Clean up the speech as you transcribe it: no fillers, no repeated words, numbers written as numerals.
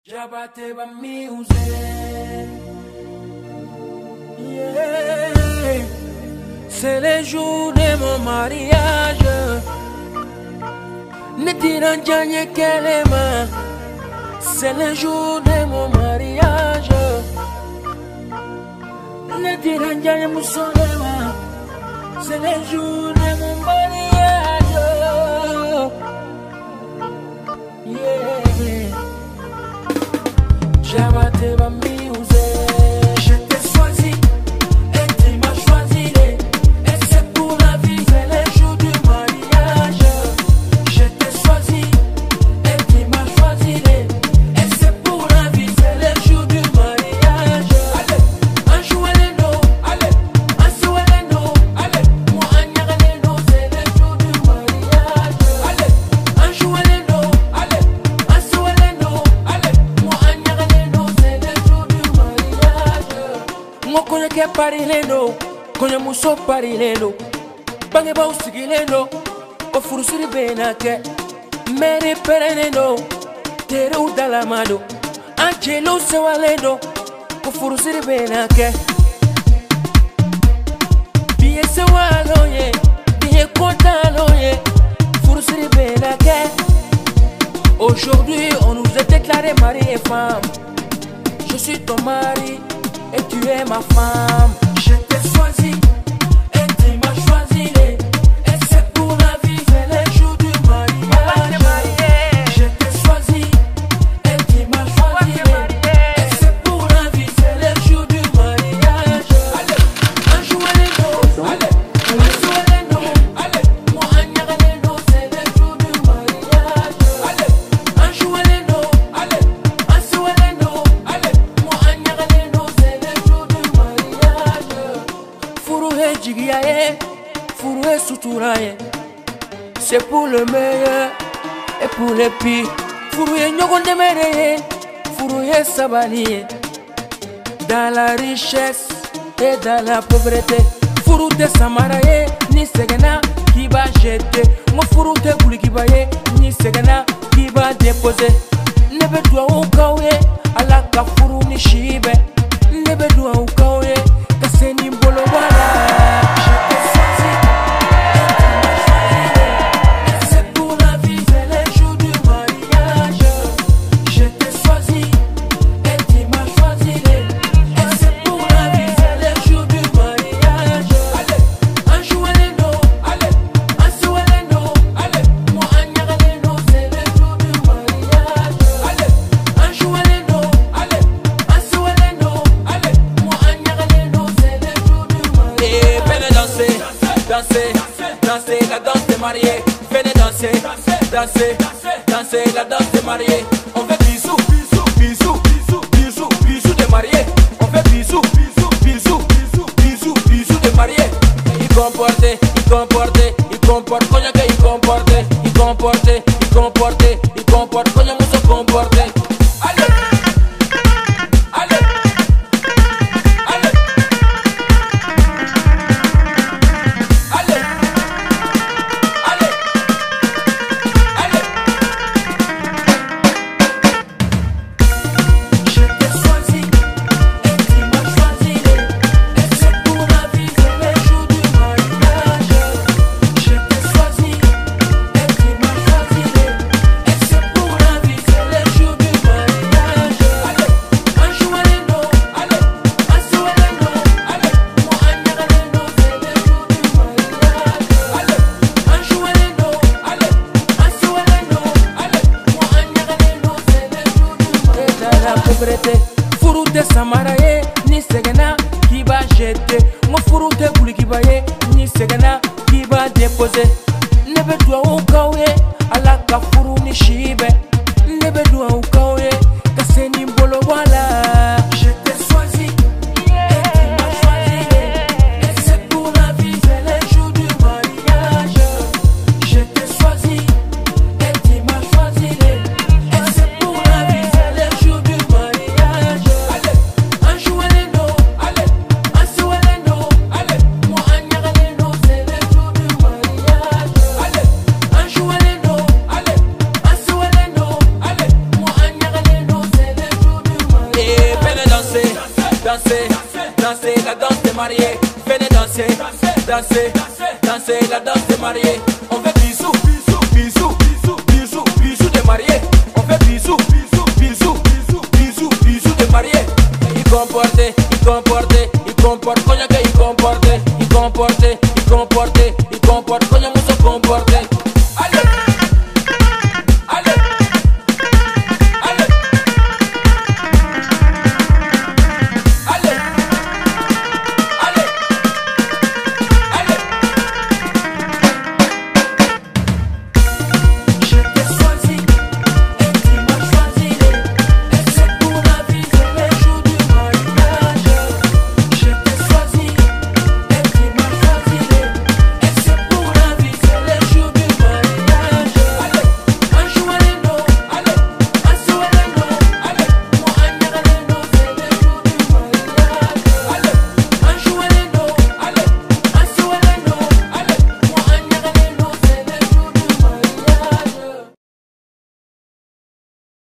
Jabateba music. Yeah. C'est le jour de mon mariage. Ne diront jamais qu'elle est ma. C'est le jour de mon mariage. Ne diront jamais mon solema. C'est le jour de mon mariage. Yeah. Jabateba music. Je t'ai choisi et tu m'as choisi. Et c'est pour la vie, c'est le jour du mariage. Je t'ai choisi et tu m'as choisi. Et c'est pour la vie, c'est le jour du mariage. Allez, un jouet les noms, allez, un souhait les noms, allez, moi un yara les noms, c'est le jour du mariage. Allez, un jouet les noms, allez, un souhait les noms, allez, moi un yara les noms, c'est le jour du mariage. Moi connais que Paris les noms, connais Mousso Paris les noms, bange ba usigi les noms, o furusiri benake, mere pere les noms, tere udalamado, Angelo sewa les noms, o furusiri benake. Bien sewa loye, bien content loye, furusiri benake. Aujourd'hui, on nous a déclaré mari et femme. Je suis ton mari et tu es ma femme. Je t'ai choisi et tu m'as choisi. Et c'est pour la vie, c'est le jour du mariage. Je t'ai choisi et tu m'as choisi. Et c'est pour la vie, c'est le jour du mariage. Allez, un jouet les noms, allez, un jouet les noms, allez, moi un yara les noms, c'est le jour du mariage. Allez, un jouet les noms, allez, un souhait les noms, allez, moi un yara les noms, c'est le jour du mariage. Furu he jigiya ye, furu he sutura ye. C'est pour le meilleur et pour le pire. Furu he nyogon demere ye, furu he sabali ye. Dans la richesse et dans la pauvreté. Furu te samara ye, ni segena qui va jeter. Mo furu te guli qui va ye, ni segena qui va déposer. Nebe dua ukawe, ala ka furu ni shibe. Nebe dua ukawe, kase ni mbolo wala. Je t'ai choisi, et c'est pour la vie, c'est le jour du mariage. Je t'ai choisi, et tu m'as choisi. Et c'est pour la vie, c'est le jour du mariage. Allez, un jouet les noms, allez, un souhait les noms, allez, moi un yara les noms, c'est le jour du mariage. Allez, un jouet les noms, allez, un souhait les noms, allez, moi un yara les noms, c'est le jour du mariage. Et venez danser, danser, danser la danse des mariés. Venez danser, danser, danser la danse des mariés. On fait bisous, bisous, bisous, bisous, bisous, bisous des mariés. On fait bisous, bisous, bisous, bisous, bisous, bisous des mariés. Il comporte, il comporte, il comporte, coño que il comporte, il comporte, il comporte, il comporte, coño mucho comporte. Allez, allez, allez. Allez, allez, allez. Je t'ai choisi et tu m'as choisi. Et c'est pour la vie, c'est le jour du mariage. Je t'ai choisi et tu m'as choisi. Et c'est pour la vie, c'est le jour du mariage. Allez, un jouet les noms, allez, un souhait les noms, allez, moi un yara les noms, c'est le jour du mariage. Allez, un jouet les noms, allez, un souhait les noms, allez, moi un yara les noms, c'est le jour du mariage. Dans la pauvreté, furu te samara ye, ni segena qui va jeter. Mo furu te guli qui va ye, ni segena qui va déposer. Nebe dua ukawe, ala ka furu ni shibe. Nebe dua ukawe, kase ni mbolo wala. Je t'ai choisi, et tu m'as choisi. Et c'est pour la vie, c'est le jour du mariage. Je t'ai choisi, et tu m'as choisi. Et c'est pour la vie, c'est le jour du mariage. Allez, un jouet les noms, allez, un souhait les noms, allez, moi un yara les noms, c'est le jour du mariage. danser, danser la danse des mariés. On fait bisous, bisous, bisous, bisous, bisous, bisous des mariés. On fait bisous, bisous, bisous, bisous, bisous, bisous des mariés. Il comporte, il comporte, il comporte, cognac il comporte, il comporte, il comporte.